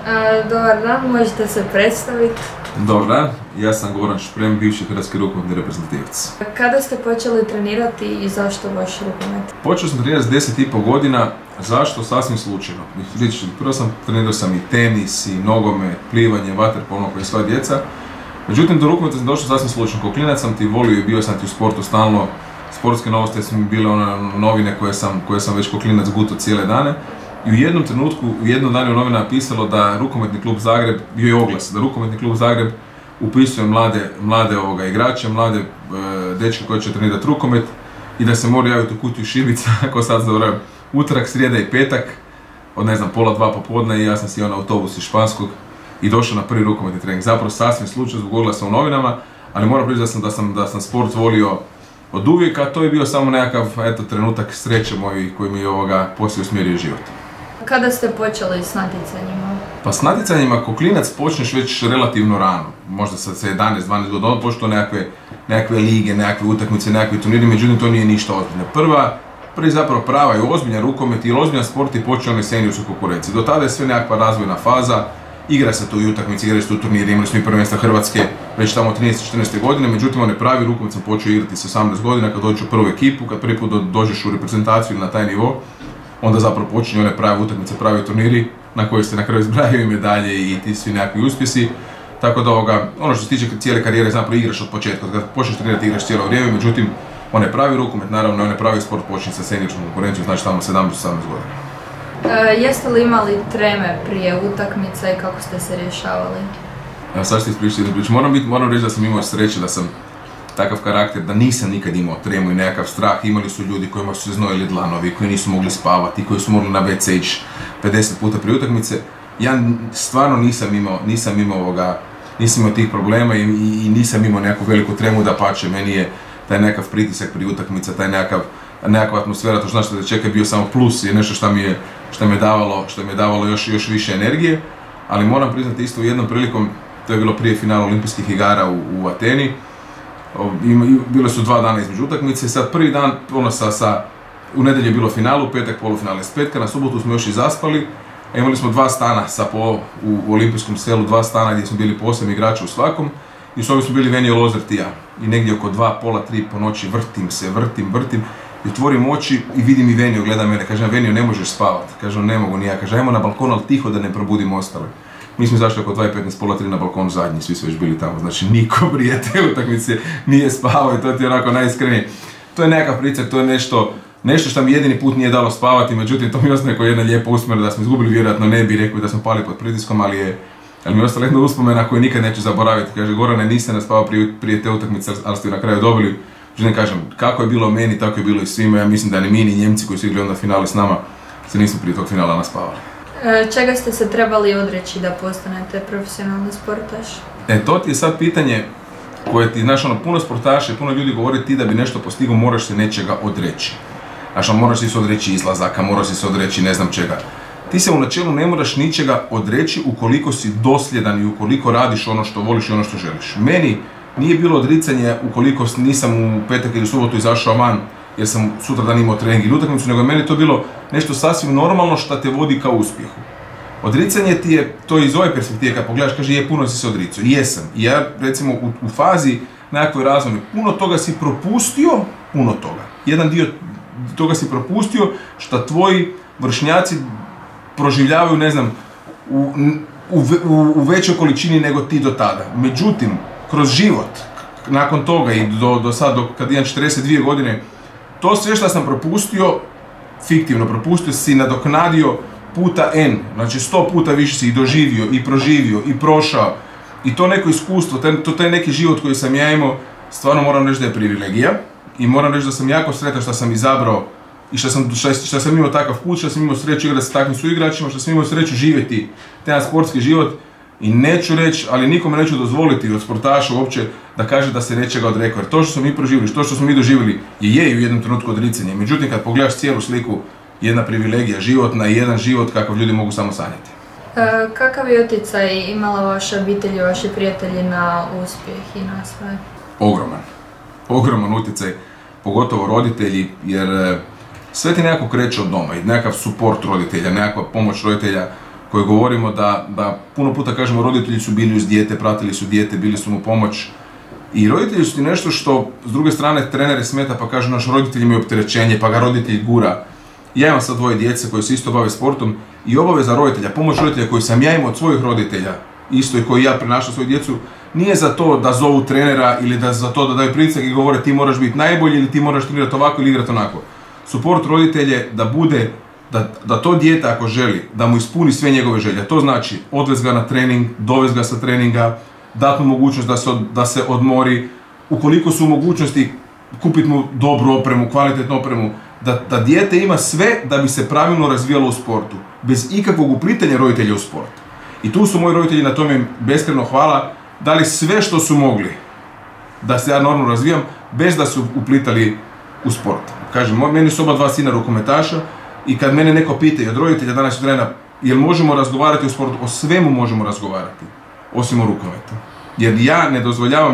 Dobar dan, možete se predstaviti? Dobar dan, ja sam Goran Šprem, bivši hrvatski rukometni reprezentativac. Kada ste počeli trenirati i zašto baš rukomet? Počeo sam trenirati s 10,5 godina, zašto? Sasvim slučajno. Prvo trenirao sam i tenis, i nogomet, plivanje, vaterpolo kao i sva djeca. Međutim, do rukometa sam došao sasvim slučajno. Kao klinac sam ti volio i bio sam ti u sportu stalno. Sportske novosti su mi bile novine koje sam već kao klinac gutao cijele dane. I u jednom trenutku, u jednom danu u novinama napisalo da Rukometni klub Zagreb, bio je oglas, da Rukometni klub Zagreb upisuje mlade igrače, mlade dečke koji će trenirati rukomet i da se mora javiti u kutiju šibica, ako sad zaboravim, utorak, srijeda i petak, od ne znam, 1:30 popodne i ja sam sjeo na autobus iz Španskog i došao na prvi rukometni trening. Zapravo sasvim slučajno zbog oglasa u novinama, ali moram priznati da sam sport volio od uvijek, a to je bio samo nekakav trenutak sreće moj koji mi je poslije usmjerio život. Kada ste počeli s natjecanjima? Pa s natjecanjima kao klinac počneš već relativno rano, možda sad sa 11-12 godina, počeo nekakve lige, nekakve utakmice, nekakve turniri, međutim to nije ništa ozbiljno. Prvi zapravo prava i ozbiljan rukomet i ozbiljan sport je počeo na seniorskoj konkurenciji. Do tada je sve nekakva razvojna faza, igra se tu i utakmice, igra se tu turniri, imali smo i prvenstva Hrvatske već tamo 13-14 godine, međutim onaj pravi rukomet sam počeo igrati sa 18 godina kad dođeš u prvu ekipu, kad prvi put dođeš u reprezentaciju ili na taj nivo, onda zapravo počinju one prave utakmice, pravi turniri na koje se na kraju zbrajaju i medalje i ti svi nekakvi uspjesi. Tako da ono što se tiče cijele karijere zapravo igraš od početka, kad počneš trenirati igraš cijelo vrijeme, međutim onaj pravi rukomet, naravno onaj pravi sport počinje sa seniorskom konkurencijom, znači tamo 17-18 godina. Jeste li imali treme prije utakmica i kako ste se rješavali? Evo sad ću ti ispričati, moram reći da sam imao sreće da sam takav karakter da nisam nikad imao tremu i nekakav strah. Imali su ljudi kojima su se znojili dlanovi, koji nisu mogli spavati, koji su morali na WC ići 50 puta prije utakmice. Ja stvarno nisam imao tih problema i nisam imao neku veliku tremu, dapače, meni je taj nekakav pritisak prije utakmica, taj nekakva atmosfera, to znači da čeka bio samo plus, je nešto što mi je davalo još više energije, ali moram priznati isto u jednom prilikom, to je bilo prije finala olimpijskih igara u Ateni. Bile su 2 dana između utakmice, sad prvi dan, u nedjelju je bilo finale, u petak polufinale s petka, na subotu smo još i zaspali, a imali smo 2 stana u olimpijskom selu, 2 stana gdje smo bili po 8 igrača u svakom i s ovim smo bili Venio Lozert i ja. I negdje oko 2, pola 3 po noći vrtim i otvorim oči i vidim i Venio gleda mene, kažem Venio ne možeš spavati, kažem ne mogu ni ja, kažem ajmo na balkon ali tiho da ne probudimo ostale. Mi smo izašli oko 2:15, pola 3 na balkonu zadnji, svi su već bili tamo, znači niko prije te utakmice nije spavao i to ti je onako najiskrenije. To je nekakav pritisak, to je nešto što mi jedini put nije dalo spavati, međutim to mi ostaje kao jedna lijepa uspomena da smo izgubili, vjerojatno ne bi rekao da smo pali pod pritiskom, ali mi je ostala jedna uspomena koju nikad neću zaboraviti. Kaže Gorane, niste nas spavao prije te utakmice, ali ste na kraju dobili. Želim kažem, kako je bilo meni, tako je bilo i svima, ja mislim da ni mi ni Njemci koji su igrali onda finale s nama se nisu prije tog finala naspavali. Čega ste se trebali odreći da postanete profesionalni sportaš? To ti je sad pitanje koje ti, znaš, puno sportaša i puno ljudi govori ti da bi nešto postigao moraš se nečega odreći. Znaš, moraš se odreći izlazaka, moraš se odreći ne znam čega. Ti se u načelu ne moraš ničega odreći ukoliko si dosljedan i ukoliko radiš ono što voliš i ono što želiš. Meni nije bilo odricanje ukoliko nisam u petak ili subotu izašao van jer sam sutradan imao trening ili utakmicu, nego je meni to bilo nešto sasvim normalno što te vodi ka uspjehu. Odricanje ti je, to iz ove perspektive kad pogledaš, kaže puno si se odricao. Jesam. I ja recimo u fazi nekakvoj razvojne, puno toga si propustio, puno toga. Jedan dio toga si propustio što tvoji vršnjaci proživljavaju, ne znam, u većoj količini nego ti do tada. Međutim, kroz život, nakon toga i do sad, kad imam 42 godine, to sve što sam propustio, fiktivno propustio, si nadoknadio puta N, znači 100 puta više si i doživio, i proživio, i prošao. I to neko iskustvo, taj neki život koji sam ja imao, stvarno moram reći da je privilegija. I moram reći da sam jako sretan što sam izabrao i što sam imao takav put, što sam imao sreću igrati s takvim suigračima, što sam imao sreću živjeti taj sportski život. I neću reći, ali nikome neću dozvoliti od sportaša uopće da kaže da se nečega odrekao. Jer to što smo mi proživjeli, to što smo mi doživjeli je u jednom trenutku odricanje. Međutim, kad pogledaš cijelu sliku, jedna privilegija životna i jedan život kakav ljudi mogu samo sanjati. Kakav je utjecaj imala vaša obitelj i vaši prijatelji na uspjeh i na sve? Ogroman utjecaj, pogotovo roditelji, jer sve ti nekako kreće od doma i nekakav suport roditelja, nekakva pomoć roditelja koje govorimo da puno puta kažemo roditelji su bili uz dijete, pratili su dijete, bili su mu pomoć. I roditelji su ti nešto što, s druge strane, trenere smeta pa kažu naš roditelj imaju opterećenje, pa ga roditelj gura. Ja imam sad dvoje djece koji se isto bave sportom i obaveza roditelja, pomoć roditelja koju sam ja imao od svojih roditelja, isto i koji ja prenašam svoju djecu, nije za to da zovu trenera ili za to da daju pritisak i govore ti moraš biti najbolji ili ti moraš trenirati ovako ili igrati onako. Support roditelje da bude, da to dijete ako želi, da mu ispuni sve njegove želje. To znači odvez ga na trening, dovez ga sa treninga, dati mu mogućnost da se odmori, ukoliko su u mogućnosti kupiti mu dobru opremu, kvalitetnu opremu, da dijete ima sve da bi se pravilno razvijalo u sportu, bez ikakvog uplitanja roditelja u sport. I tu su moji roditelji, na tome im beskreno hvala, dali sve što su mogli da se ja normalno razvijam, bez da su uplitali u sport. Kažem, meni su oba dva sina rukometaša i kad mene neko pita i od roditelja danas trena, jel možemo razgovarati o sportu, o svemu možemo razgovarati, osim o rukometu. Jer ja ne dozvoljavam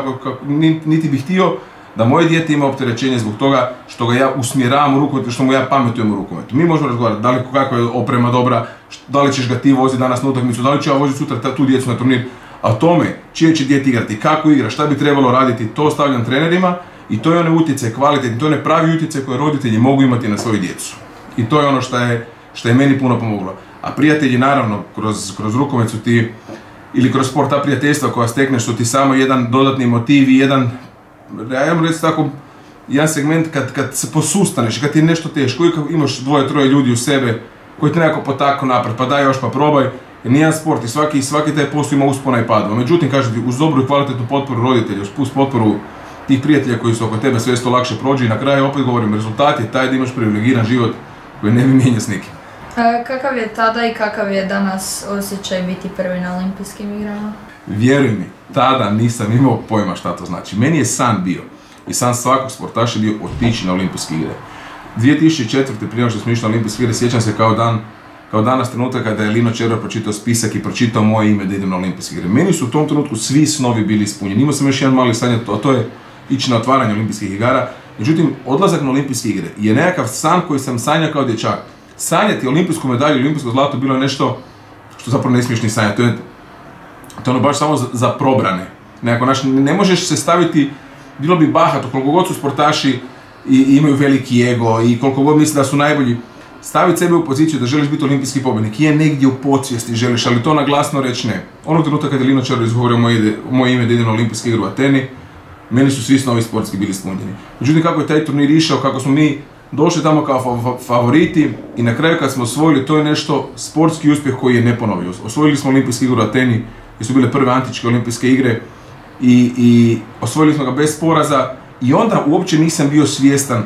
niti bih htio da moje dijete ima opterećenje zbog toga što ga ja usmjeravam u rukometu, što mu ja pametujem u rukometu. Mi možemo razgovarati da li kakva je oprema dobra, da li ćeš ga ti voziti danas na utakmicu, da li ću ja voziti sutra tu djecu na turnir. A o tome, čije će dijete igrati, kako igra, šta bi trebalo raditi, to ostavljam trenerima i to je one utjecaj kvalitetni, to je one pravi utjecaj koje roditelji mogu imati na svoju djecu. I to je ono što je meni puno pomoglo. A prijatelji, naravno, kroz rukomet su ti, ili kroz sport, ta prijateljstva koja stekneš su ti samo jedan dodatni motiv i jedan, ja reći tako, jedan segment kad se posustaneš, kad ti je nešto teško, uvijek imaš dvoje, troje ljudi u sebe koji te nekako potaknu naprijed, pa daj još, pa probaj. Jer nijedan sport i svaki taj posao ima uspona i padova. Međutim, kažem ti, uz dobru i kvalitetnu potporu roditelja, uz potporu tih prijatelja koji su oko tebe, sve to lakše prođe i na kraju opet govorim, rezultat je taj da imaš privilegiran život koji ne bi mijenjao s nikim. Kakav je tada i kakav je danas osjećaj biti prvi na olimpijskim igrama? Vjeruj mi, tada nisam imao pojma šta to znači. Meni je san bio, i san svakog sportaša bio otići na olimpijske igre. 2004. prije nego što smo išli na olimpijske igre, sjećam se kao danas trenutak kada je Lino Červar pročitao spisak i pročitao moje ime da idem na olimpijske igre. Meni su u tom trenutku svi snovi bili ispunjeni. Imao sam još jedan mali san, a to je ići na otvaranje olimpijskih igara. Međutim, odlazak na olimpijske igre je nekakav san koji sam sanjao kao dječak. Sanjati olimpijsku medalju, olimpijsko zlato bilo je nešto što zapravo ne smiješ ni sanjati. To je ono baš samo za probrane. Ne možeš se staviti, bilo bi bahato, koliko god su sportaši i imaju veliki ego i koliko god misle da su najbolji, staviti sebe u poziciju da želiš biti olimpijski pobjednik je negdje u podsvijesti želiš, ali to na glasno reći ne. Onog trenutka kada je Lino Červar izgovorio moje ime da idem na olimpijske igre u Ateni, meni su svi snovi sportski bili ispunjeni. Međutim, kako je taj turnir išao, kako smo mi došli tamo kao favoriti i na kraju kad smo osvojili, to je nešto sportski uspjeh koji je neponovio. Osvojili smo olimpijske igre u Ateni, gdje su bile prve antičke olimpijske igre i osvojili smo ga bez poraza i onda uopće nisam bio svjestan,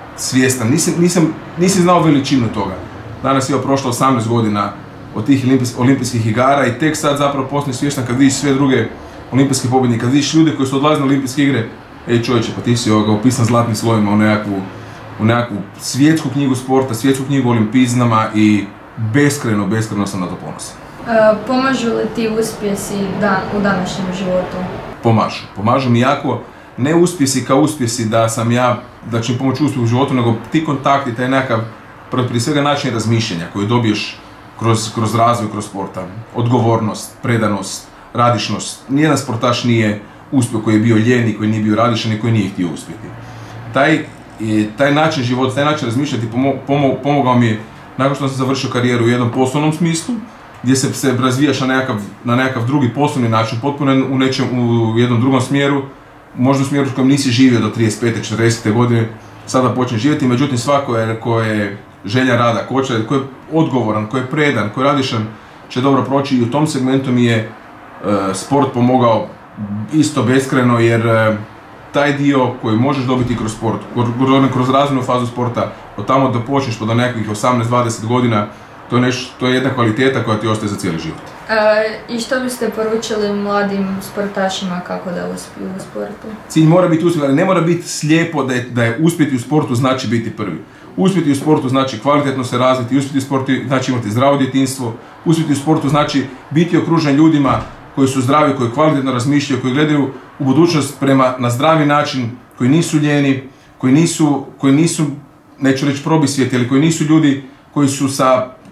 nisam znao veličinu toga. Danas je prošlo 18 godina od tih olimpijskih igara i tek sad zapravo postane svjestan kad vidiš sve druge olimpijske pobjednike, kad vidiš ljude koji su odlazili na olimpijske igre, ej čovječe, pa ti si upisan zlatnim slovima u nekakvu svjetsku knjigu sporta, svjetsku knjigu olimpijznama i beskreno sam na to ponosan. Pomažu li ti uspjesi u današnjem životu? Pomažu mi jako, ne uspjesi kao uspjesi da će mi pomoći uspjeh u životu, nego ti kontakti, taj nekakav, prije svega način razmišljanja koji dobiješ kroz razvoj, kroz sporta. Odgovornost, predanost, radišnost. Nijedan sportaš nije uspio koji je bio ljen i koji nije bio radišan i koji nije htio uspjeti. Taj način života, taj način razmišljati pomogao mi je nakon što sam završio karijeru u jednom poslovnom smislu, gdje se razvijaš na nekakav drugi poslovni način, potpuno u jednom drugom smjeru, možda u smjeru u kojem nisi živio do 35. 40. godine, sada počneš živjeti, međutim svako ko je želja rada, ko je odgovoran, ko je predan, ko je radišan, će dobro proći i u tom segmentu mi je sport pomogao isto beskreno, jer taj dio koji možeš dobiti kroz sport, kroz razvojnu fazu sporta, od tamo da počneš pa do nekakvih 18-20 godina, to je jedna kvaliteta koja ti ostaje za cijeli život. I što biste poručili mladim sportašima kako da uspiju u sportu? Cilj mora biti uspjeh, ali ne mora biti slijepo da je uspjeti u sportu znači biti prvi. Uspjeti u sportu znači kvalitetno se razviti, uspjeti u sportu znači imati zdravo djetinjstvo, uspjeti u sportu znači biti okružen ljudima koji su zdravi, koji kvalitetno razmišljaju, koji gledaju u budućnost na zdravi način, koji nisu ljeni, koji nisu, neću reći probisvijeti, ali koji nisu ljudi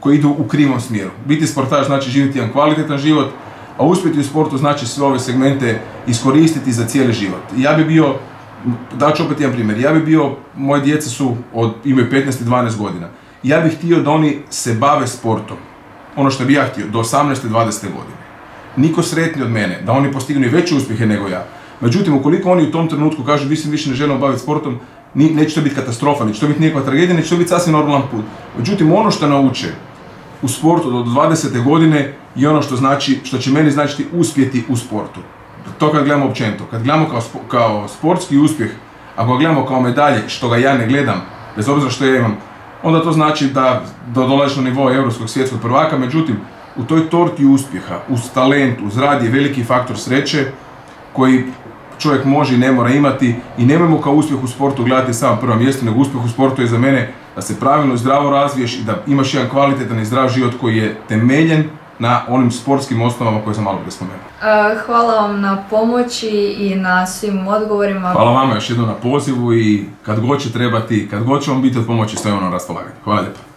koji idu u krivom smjeru. Biti sportaš znači živjeti jedan kvalitetan život, a uspjeti u sportu znači sve ove segmente iskoristiti za cijeli život. Ja bi bio, daću opet jedan primjer, ja bi bio, moje djeca imaju 15 i 12 godina. Ja bih htio da oni se bave sportom, ono što bi ja htio, do 18. i 20. godine. Niko sretniji od mene, da oni postignu i veće uspjehe nego ja. Međutim, ukoliko oni u tom trenutku kažu vi se više ne želimo baviti sportom, neće to biti katastrofa, neće to biti nikakva tragedija, neće to biti sasvim normalan put. Međutim, ono što nauče u sportu do 20. godine je ono što će meni značiti uspjeti u sportu. To kad gledamo općenito. Kad gledamo kao sportski uspjeh, ako gledamo kao medalje, što ga ja ne gledam, bez obzira što ja imam, onda to znači da dolaziš na nivo europskog svjetskog prvaka, međutim, u toj torti uspjeha, uz talent, uz rad je veliki faktor sreće koji čovjek može i ne mora imati i nemojmo kao uspjeh u sportu gledati samo prvo mjesto, nego uspjeh u sportu je za mene da se pravilno i zdravo razviješ i da imaš jedan kvalitetan i zdrav život koji je temeljen na onim sportskim osnovama koje sam malo prije spomenuo. Hvala vam na pomoći i na svim odgovorima. Hvala vama još jednom na pozivu i kad god će trebati, kad god će vam biti od pomoći, stojimo na raspolaganju. Hvala lijepo.